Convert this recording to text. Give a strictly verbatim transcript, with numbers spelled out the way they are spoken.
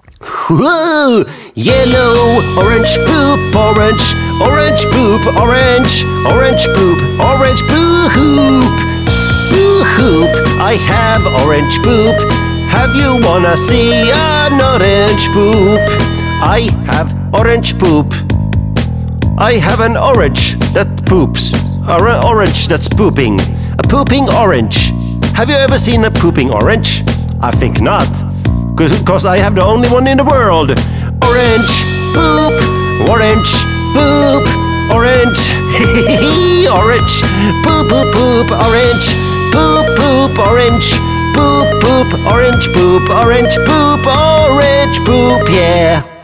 Whoa! Yellow, orange poop, orange, orange poop, orange, orange poop, orange poop. Boo-hoop, I have orange poop. Have you wanna see an orange poop? I have orange poop. I have an orange that poops. Or an orange that's pooping. A pooping orange. Have you ever seen a pooping orange? I think not. Cause I have the only one in the world. Orange poop, orange poop, orange, orange, poop poop poop, orange, poop poop, orange, poop poop, orange poop, orange poop, orange poop, yeah.